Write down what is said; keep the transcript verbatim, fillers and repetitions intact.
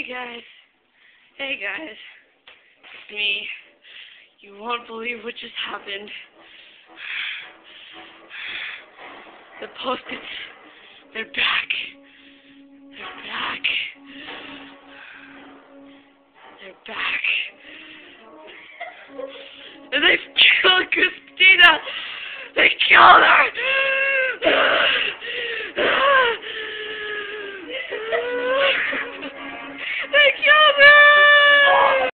guys. Hey guys. It's me. You won't believe what just happened. The Post-its, they're back. They're back. They're back. And they've killed Christina. They killed her.